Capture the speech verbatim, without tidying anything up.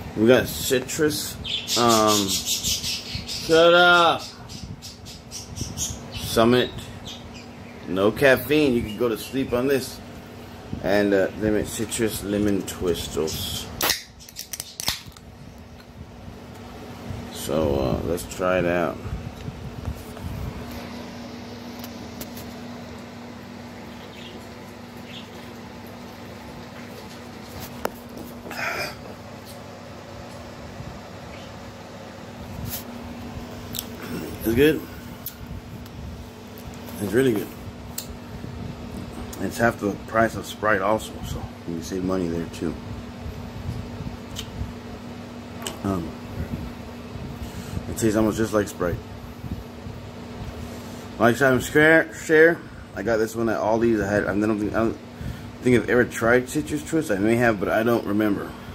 We got citrus. Um, shut up. Summit. No caffeine. You can go to sleep on this. And uh, lemon citrus lemon twistles. So uh, let's try it out. It's good. It's really good. It's half the price of Sprite also, so you can save money there too. Um, it tastes almost just like Sprite. Like time share, share. I got this one at Aldi's. I had. I don't think. I don't think I've ever tried citrus twist. I may have, but I don't remember.